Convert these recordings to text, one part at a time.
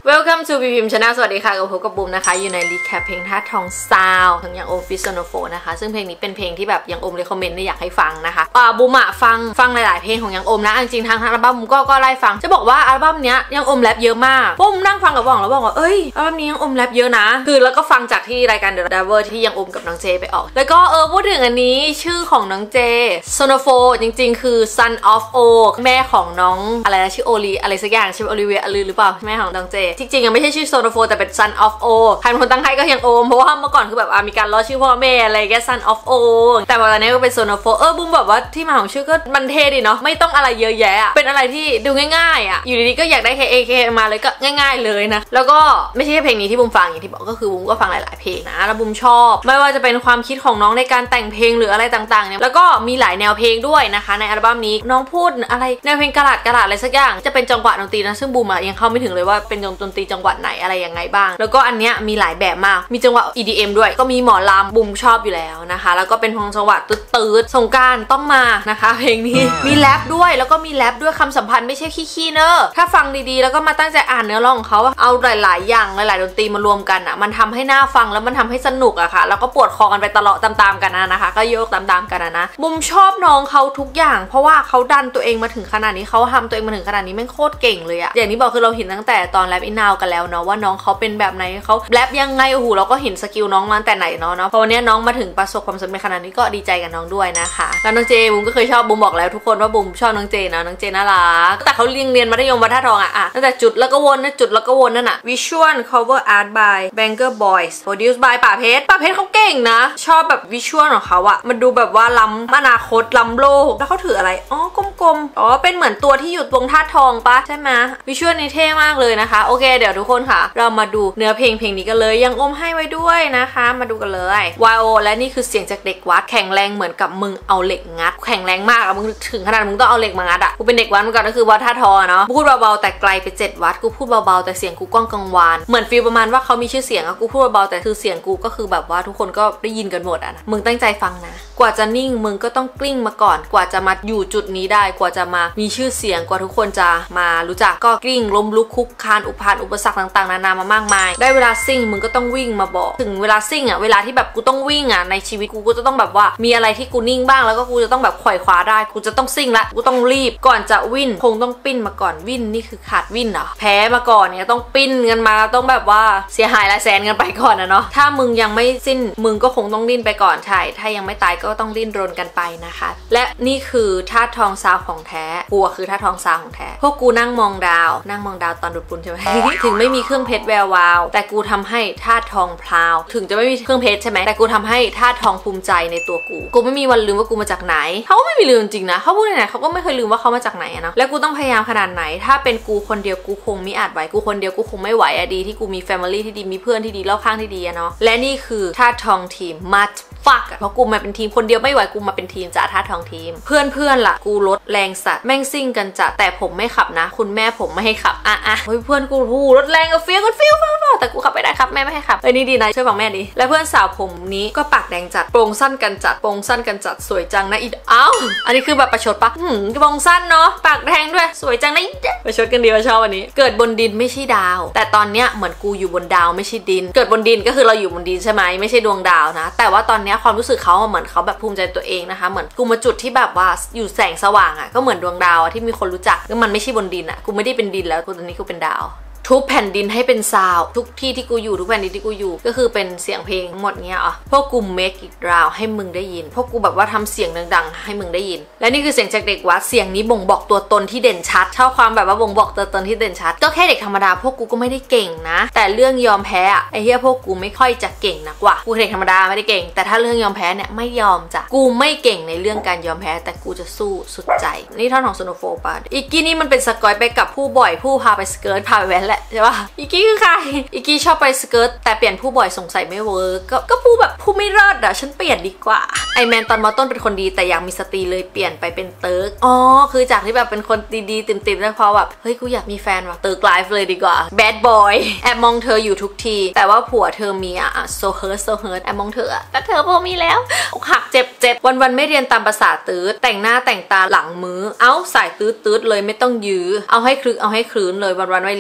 Welcome to พิมพ์ Channel สวัสดีค่ะกับพบกับบูมนะคะอยู่ในรีแคปเพลงท่าทองซาวของยังโอมฟิสโซโนโฟนะคะซึ่งเพลงนี้เป็นเพลงที่แบบยังโอมเลยคอมเมนต์อยากให้ฟังนะคะบูมฟังหลายๆเพลงของยังโอมนะจริงๆทางอัลบั้มบูมก็ไล่ฟังจะบอกว่าอัลบั้มเนี้ยยังโอมแรปเยอะมากบูมนั่งฟังกับว่องแล้วบอกว่าเอ้ยอัลบั้มนี้ยังโอมแรปเยอะนะคือแล้วก็ฟังจากที่รายการ The Diver ที่ยังโอมกับน้องเจไปออกแล้วก็พูดถึงอันนี้ชื่อของน้องเจโซโนโฟจริงๆคือ Son of O แม่ของน้องอะไรนะชื่อโอลีอะไรสักอย่างชื่อโอลิเวียหรือเปล่าแม่ของน้องเจจริงๆยังไม่ใช่ชื่อโซโนโฟแต่เป็น Son of O ใครเป็นคนตั้งให้ก็ยังโอมเพราะว่าเมื่อก่อนคือแบบมีการล้อชื่อพ่อแม่อะไรแก Son of O แต่พอตอนนี้ก็เป็นโซโนโฟบุ้มแบบว่าที่มาของชื่อก็มันเท่ดีเนาะไม่ต้องอะไรเยอะแยะเป็นอะไรที่ดูง่ายๆอยู่ดีๆก็อยากได้ KAK มาเลยก็ง่ายๆเลยนะแล้วก็ไม่ใช่แค่เพลงนี้ที่บุ้มฟังอย่างที่บอกก็คือบุ้มก็ฟังหลายๆเพลงนะแล้วบุ้มชอบไม่ว่าจะเป็นความคิดของน้องในการแต่งเพลงหรืออะไรต่างๆเนี่ยแล้วก็มีหลายแนวเพลงด้วยนะคะในอัลบั้มนี้น้องพูดอะไรแนวเพลงกระดาษอะไรสักอย่างจะเป็นจังหวะดนตรีนะซึ่งบุ้มยังเข้าไม่ถึงเลยว่าเป็นดนตรีจังหวะไหนอะไรยังไงบ้างแล้วก็อันเนี้ยมีหลายแบบมากมีจังหวะ EDM ด้วยก็มีหมอลำบุ้มชอบอยู่แล้วนะคะแล้วก็เป็นของจังหวะตืดๆสงกรานต์ต้องมานะคะเพลงนี้มีแรปด้วยแล้วก็มีแรปด้วยคำสัมพันธ์ไม่ใช่ขี้ๆเนอะถ้าฟังดีๆแล้วก็มาตั้งใจอ่านเนื้อร้องของเขาเอาหลายๆอย่างหลายๆดนตรีมารวมกันมันทำให้น่าฟังแล้วมันทำให้สนุกอะค่ะแล้วก็ปวดคอกันไปตลอดตามๆกันนะคะก็โยกตามๆกันนะบุ้มชอบน้องเขาทุกอย่างเพราะว่าเขาดันตัวเองมาถึงขนาดนี้เขาทำตัวเองมาถึงขนาดนี้แม่งโคตรเก่งเลยอะอย่างที่บอกคือเราเห็นตั้งแต่ตอนแรปอินนาวกันแล้วเนาะว่าน้องเขาเป็นแบบไหนเขาแรปยังไงโอ้โหเราก็เห็นสกิลน้องมาแต่ไหนเนาะพอวันนี้น้องมาถึงประสบความสำเร็จขนาดนี้ก็ดีใจกับน้องด้วยนะคะแล้วน้องเจบุ้มก็เคยชอบบุ้มบอกแล้วทุกคนว่าบุ้มชอบน้องเจนะน้องเจน่ารักแต่เขาเรียนมัธยมวัดท่าทองตั้งแต่จุดแล้วก็วนนะจุดแล้วก็วนนั่นน่ะ Visual Cover Art by Banger Boys Produced by ป่าเพชรเขาเก่งนะชอบแบบวิชวลของเขามันดูแบบว่าล้ำอนาคตล้ำโลกแล้วเขาถืออะไรกลมๆเป็นเหมือนตัวที่อยู่ตรงท่าทองปะใช่ไหมวิชวลนี่เท่มากเลยนะคะโอเคเดี๋ยวทุกคนค่ะเรามาดูเนื้อเพลงนี้กันเลยยังอมให้ไว้ด้วยนะคะมาดูกันเลย YO และนี่คือเสียงจากเด็กวัดแข็งแรงเหมือนกับมึงเอาเหล็กงัดแข็งแรงมากมึงถึงขนาดมึงต้องเอาเหล็กมางัดกูเป็นเด็กวัดเมื่อก่อนก็คือวัดท่าทองเนาะพูดเบาๆแต่ไกลไป7 วัดกูพูดเบาๆแต่เสียงกูก้องกังวานเหมือนฟีลประมาณว่าเขามีชื่อเสียงกูพูดเบาๆแต่คือเสียงกูก็คือแบบว่าทุกคนก็ได้ยินกันหมดนะมึงตั้งใจฟังนะกว่าจะนิ่งมึงก็ต้องกลิ้งมาก่อนกว่าจะมาอยู่จุดนี้ได้กว่าจะมามีชื่อเสียงกว่าทุกคนจะมารู้จักก็กลิ้งล้มลุกคุกคานอุปสรรคต่างๆนานามามากมายได้เวลาซิ่งมึงก็ต้องวิ่งมาบอกถึงเวลาซิ่งเวลาที่แบบกูต้องวิ่งในชีวิตกูจะต้องแบบว่ามีอะไรที่กูนิ่งบ้างแล้วก็กูจะต้องแบบขวายคว้าได้กูจะต้องซิ่งละกูต้องรีบก่อนจะวิ่งคงต้องปิ้นมาก่อนวิ่งนี่คือขาดวิ่งเหรอแพ้มาก่อนเนี่ยต้องปิ้นกันมาต้องแบบว่าเสียหายหลายแสนกันไปก่อนนะเนาะถ้ามึงยังไม่สิ้นมึงก็คงต้องดิ้นไปก่อนใช่ถ้ายังไม่ตายก็ต้องดิ้นรนกันไปนะคะและนี่คือท่าทองซาวของแท้กูคือท่าทองซาวของแท้พวกกูนั่งมองดาวตอนดูดปุ่นใช่ไหม ถึงไม่มีเครื่องเพชรแวววาวแต่กูทำให้ท่าทองพลาวถึงจะไม่มีเครื่องเพชรใช่ไหมแต่กูทำให้ท่าทองภูมิใจในตัวกูไม่มีวันลืมว่ากูมาจากไหนเขาก็ไม่มีลืมจริงนะเขาพูดไหนเขาก็ไม่เคยลืมว่าเขามาจากไหนนะแล้วกูต้องพยายามขนาดไหนถ้าเป็นกูคนเดียวกูคงไม่อาจไหวกูคนเดียวกูคงไม่ไหวดีที่กูมี family ที่ดีมีเพื่อนที่ดีรอบข้างที่ดีเนาะและนี่คือท่าทองทีมมัดฟักเพราะกูมาเป็นทีมคนเดียวไม่ไหวกูมาเป็นทีมจ้าท่าทองทีมเพื่อนล่ะกูลดแรงสัตว์แม่งซิ่งกันจ้ะแต่ผมไม่ขับนะคุณแม่ผมไม่ให้ขับเฮ้ยเพื่อนกูรถแรงกับฟิลแต่กูขับไม่ได้ครับแม่ไม่ให้ขับนี่ดีนะช่วยฟังแม่ดิและเพื่อนสาวผมนี้ก็ปากแดงจัดโปรงสั้นกันจัดสวยจังนะอีอันนี้คือแบบประชดปะโปรงสั้นเนาะปากแดงด้วยสวยจังนะประชดกันดีว่าชอบวันนี้เกิดบนดินไม่ใช่ดาวแต่ตอนเนี้ยเหมือนกูอยู่บนดาวไม่ใช่ดินเกิดบนดินก็คือเราอยู่บนดินใช่ไหมไม่ใช่ดวงดาวนะแต่ว่าตอนเนี้ยความรู้สึกเขาเหมือนเขาแบบภูมิใจตัวเองนะคะเหมือนกูมาจุดที่แบบว่าอยู่แสงสว่างก็เหมือนดวงดาวที่มีคนรู้จักก็มันไม่ใช่บนดินกูไม่ได้เป็นดินแล้วกูตอนนี้กูเป็นดาวทุกแผ่นดินให้เป็นซาวทุกที่ที่กูอยู่ทุกแผ่นดินที่กูอยู่ก็คือเป็นเสียงเพลงหมดเงี้ยพวกกู make it loud ให้มึงได้ยินพวกกูแบบว่าทำเสียงดังๆให้มึงได้ยินและนี่คือเสียงจากเด็กวัดเสียงนี้บ่งบอกตัวตนที่เด่นชัดชอบความแบบว่าบ่งบอกตัวตนที่เด่นชัดก็แค่เด็กธรรมดาพวกกูก็ไม่ได้เก่งนะแต่เรื่องยอมแพ้ไอ้เหี้ยพวกกูไม่ค่อยจะเก่งนักว่ะกูเด็กธรรมดาไม่ได้เก่งแต่ถ้าเรื่องยอมแพ้เนี่ยไม่ยอมจ้ะกูไม่เก่งในเรื่องการยอมแพ้แต่กูจะสู้สุดใจนี่ท่อนของโซโนโฟปะอีกี้นี่มันเป็นสกอยไปกับผู้บ่อยผู้พาไปสเกิร์ตพาไปแว้นแหละใช่ปะอีกี้คือใครอีกี้ชอบไปสเกิร์ตแต่เปลี่ยนผู้บ่อยสงสัยไม่เวิร์กก็ผู้แบบผู้ไม่รอดฉันเปลี่ยนดีกว่าไอแมนตอนมอต้นเป็นคนดีแต่อยากมีสตรีเลยเปลี่ยนไปเป็นเติร์กคือจากที่แบบเป็นคนดีๆติ่มๆแล้วพอแบบเฮ้ยกูอยากมีแฟนว่ะเติร์กไลฟ์เลยดีกว่าแบดบอยแอบมองเธออยู่ทุกทีแต่ว่าผัวเธอมีโซเฮิร์ตแอบมองเธอแต่เธอพอมีแล้วอกหักเจ็บวันไม่เรียนตามภาษาตืดแต่งหน้าแต่งตาหลังมื้อสายตืดเลยไม่ต้องยื้อเอาให้คลึกเอาให้คลื้นเลยวันไม่เรียนจะแต่ง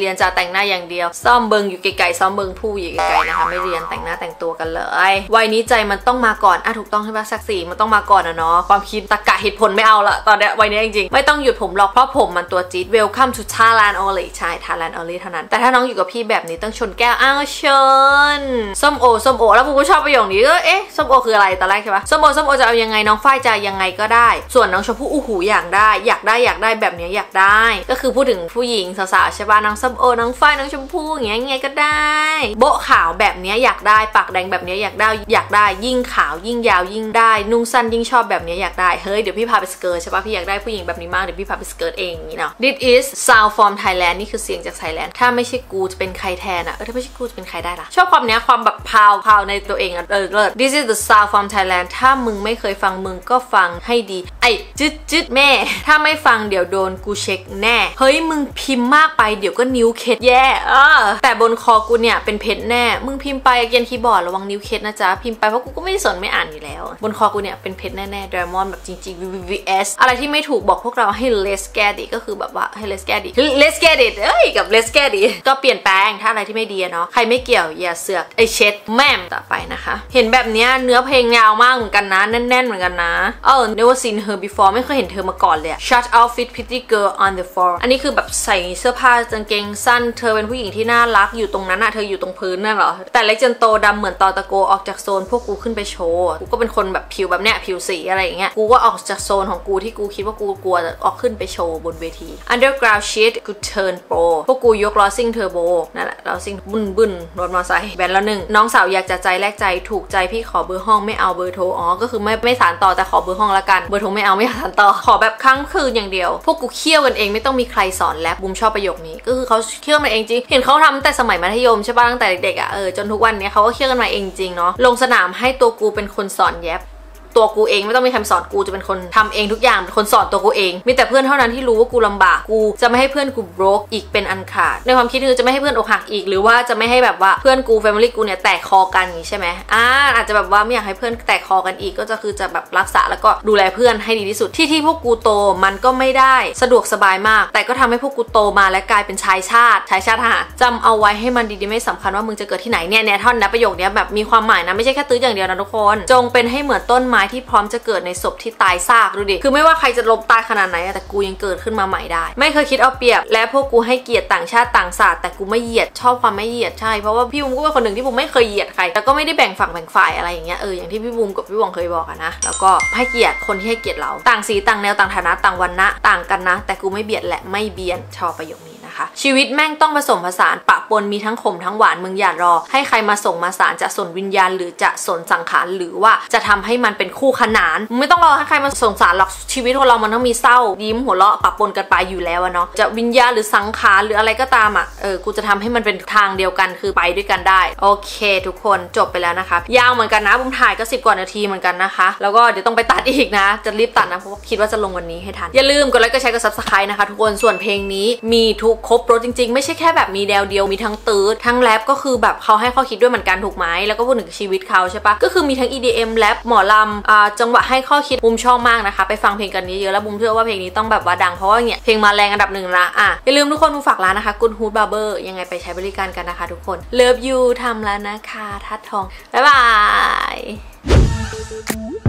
งหน้าอย่างเดียวซ่อมเบิงอยู่ไกลๆซ้อมเบิงผู้อยู่ไกลๆนะคะไม่เรียนแต่งหน้าแต่งตัวกันเลยวัยนี้ใจมันต้องมาก่อนถูกต้องใช่ปะศักดิ์ศรีมันต้องมาก่อนเนาะความคิดตรรกะเหตุผลไม่เอาละตอนนี้วัยนี้จริงๆไม่ต้องหยุดผมหรอกเพราะผมมันตัวจี๊ด Welcome to Thailand only ใช่ Thailand only เท่านั้นแต่ถ้าน้องอยู่กับพี่แบบนี้ต้องชนแก้วเชิญส้มโอแล้วผมก็ชอบประโยคนี้ก็ส้มโอคืออะไรตอนแรกใช่ปะส้มโอจะเอายังไงน้องฝ้ายจะยังไงก็ได้ส่วนน้องชมพู่หูอยากได้แบบนี้อยากได้ก็คือพูดถึงผู้หญิงสาวๆใช่ปะน้องส้มโอน้องฝ้ายน้องชมพู่อย่างเงี้ยก็ได้โบ๊ะขาวแบบนี้อยากได้ปากแดงแบบนี้อยากได้ยิ่งขาวยิ่งยาวยิ่งได้นุ่งสั้นยิ่งชอบแบบนี้อยากได้เฮ้ยเดี๋ยวพี่พาไปสเกิร์ตใช่ปะพี่อยากได้ผู้หญิงแบบนี้มากเดี๋ยวพี่พาไปสเกิร์ตเองนี่เนาะ This is sound from Thailand นี่คือเสียงจากไทยแลนด์ถ้าไม่ใช่กูจะเป็นใครแทนถ้าไม่ใช่กูจะเป็นใครได้ล่ะชอบความเนี้ยความแบบพาวในตัวเองเลิศ This is the sound from Thailand ถ้ามึงไม่เคยฟังมึงก็ฟังให้ดีจึ๊ดแม่ถ้าไม่ฟังเดี๋ยวโดนกูเช็คแน่เฮ้ยมึงพิมพ์มากไปเดี๋ยวก็นิ้วเคล็ดแย่แต่บนคอกูเนี่ยเป็นเพชรแน่มึงพิมพ์ไปเกียนคีย์บอร์ดระวังนิ้วเคล็ดนะจ๊ะพิมพ์ไปเพราะกูก็ไม่ได้สนไม่อ่านอยู่แล้วบนคอกูเนี่ยเป็นเพชรแน่ๆ Diamond แบบจริงๆ VVS อะไรที่ไม่ถูกบอกพวกเราให้ let's get it ก็คือแบบว่าให้ let's get it กับ let's get it ก็เปลี่ยนแปลงถ้าอะไรที่ไม่ดีเนาะใครไม่เกี่ยวอย่าเสือกเช็ดแม่มต่อไปนะคะเห็นแบบเนี้ยเนื้อเพลงยาวมากเหมือนกันนะแน่นๆเหมือนกันนะ never seen her before ไม่เคยเห็นเธอมาก่อนเลย shut outfit pretty girl on the floor อันนี้คือแบบใส่เสื้อผ้ากางเกงสั้นเธอเป็นผู้หญิงที่น่ารักอยู่ตรงนั้นเธออยู่ตรงพื้นนั่นเหรอแต่เล็กจนโตดำเหมือนตอตะโกออกจากโซนพวกกูขึ้นไปโชว์กูก็เป็นคนแบบผิวแบบเนี้ยผิวสีอะไรอย่างเงี้ยกูก็ออกจากโซนของกูที่กูคิดว่ากูกลัวออกขึ้นไปโชว์บนเวที underground shit กู turn pro พวกกูยกล้อซิ่งเทอร์โบนั่นแหละล้อซิ่งบึ้นรถมอเตอร์ไซค์แบนแล้วหนึ่งน้องสาวอยากจะใจแลกใจถูกใจพี่ขอเบอร์ห้องไม่เอาเบอร์โทรก็คือไม่สานต่อแต่ขอเบอร์ห้องละกันเบอร์โทรไม่เอาไม่สานต่อขอแบบครั้งคืนอย่างเดียวพวกกูเคี่ยวกันเองไม่ต้องมีใครสอนแรปบุมชอบประโยคนี้ก็คือเขาเคี่ยวมาเองจริงเห็นเขาทำแต่สมัยมัธยมใช่ป่ะตั้งแต่เด็กๆจนทุกวันนี้เขาก็เคี่ยวกันมาเองจริงเนาะลงสนามให้ตัวกูเป็นคนสอนแยบตัวกูเองไม่ต้องมีคำสอนกูจะเป็นคนทำเองทุกอย่างเป็นคนสอนตัวกูเองมีแต่เพื่อนเท่านั้นที่รู้ว่ากูลำบากกูจะไม่ให้เพื่อนกู broke อีกเป็นอันขาดในความคิดคือจะไม่ให้เพื่อนอกหักอีกหรือว่าจะไม่ให้แบบว่าเพื่อนกู family กูเนี่ยแตกคอกันอย่างนี้ใช่ไหมอาจจะแบบว่าไม่อยากให้เพื่อนแตกคอกันอีกก็จะคือจะแบบรักษาแล้วก็ดูแลเพื่อนให้ดีที่สุดที่พวกกูโตมันก็ไม่ได้สะดวกสบายมากแต่ก็ทำให้พวกกูโตมาและกลายเป็นชายชาติทหารจำเอาไว้ให้มันดีๆไม่สำคัญว่ามึงจะเกิดที่ไหนเนี่ยท่อนนะประโยคนี้แบบมีความหมายนะไม่ใช่แค่ตื้ออย่างเดียวนะทุกคนจงเป็นให้เหมือนต้นไม้ที่พร้อมจะเกิดในศพที่ตายซากดูดิคือไม่ว่าใครจะล้มตายขนาดไหนแต่กูยังเกิดขึ้นมาใหม่ได้ไม่เคยคิดเอาเปรียบและพวกกูให้เกียรติต่างชาติต่างศาสตร์แต่กูไม่เหยียดชอบความไม่เหยียดใช่เพราะว่าพี่บุ๋มก็เป็นคนหนึ่งที่บุ๋มไม่เคยเหยียดใครแต่ก็ไม่ได้แบ่งฝั่งแบ่งฝ่ายอะไรอย่างเงี้ยอย่างที่พี่บุ๋มกับพี่วงเคยบอกนะแล้วก็ให้เกียรติคนที่ให้เกียรติเราต่างสีต่างแนวต่างฐานะต่างวรรณะต่างกันนะแต่กูไม่เบียดและไม่เบียนชอบประโยคนี้ชีวิตแม่งต้องผสมผสานปะปนมีทั้งขมทั้งหวานมึงอย่ารอให้ใครมาส่งมาสารจะสนวิญญาณหรือจะสนสังขารหรือว่าจะทำให้มันเป็นคู่ขนานมึงไม่ต้องรอให้ใครมาส่งสารหรอกชีวิตของเรามันต้องมีเศร้ายิ้มหัวเราะปะปนกันไปอยู่แล้วเนาะจะวิญญาณหรือสังขารหรืออะไรก็ตามกูจะทำให้มันเป็นทางเดียวกันคือไปด้วยกันได้โอเคทุกคนจบไปแล้วนะคะยาวเหมือนกันนะบุมถ่ายก็10 กว่านาทีเหมือนกันนะคะแล้วก็เดี๋ยวต้องไปตัดอีกนะจะรีบตัดนะเพราะคิดว่าจะลงวันนี้ให้ทันอย่าลืมกดไลค์กดแชร์กด Subscribe นะคะทุกคนส่วนเพลงนี้มีทุกครบรสจริงๆไม่ใช่แค่แบบมีแนวเดียวมีทั้งตื้อทั้งแรปก็คือแบบเขาให้ข้อคิดด้วยเหมือนกันถูกไหมแล้วก็พูดถึงชีวิตเขาใช่ปะก็คือมีทั้ง EDM แรปหมอลำจังหวะให้ข้อคิดบุมชอบมากนะคะไปฟังเพลงกันเยอะๆแล้วบุมเชื่อว่าเพลงนี้ต้องแบบว่าดังเพราะว่าเนี่ยเพลงมาแรงอันดับ 1ละอย่าลืมทุกคนบุมฝากร้านนะคะ Good Hood Barber ยังไงไปใช้บริการกันนะคะทุกคน Love you ทำแล้วนะคะทัดทองบ๊ายบาย